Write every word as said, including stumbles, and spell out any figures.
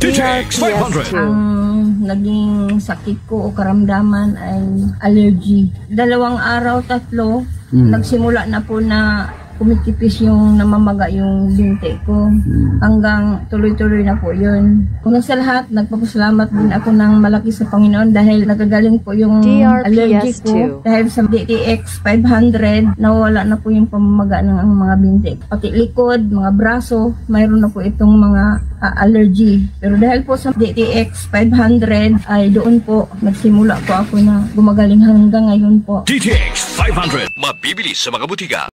D T X five hundred. Ang naging sakit ko o karamdaman ay allergy. Dalawang araw, tatlo, hmm. nagsimula na po na kumikipis yung namamaga yung binti ko. Hmm. Hanggang tuloy-tuloy na po yun. Kung sa lahat, nagpapasalamat din ako ng malaki sa Panginoon dahil nagagaling po yung allergy ko. Dahil sa D T X five hundred, nawala na po yung pamamaga ng mga binti. Pati likod, mga braso, mayroon na po itong mga uh, allergy. Pero dahil po sa D T X five hundred, ay doon po nagsimula po ako na gumagaling hanggang ngayon po. D T X five hundred, mabibili sa mga butika.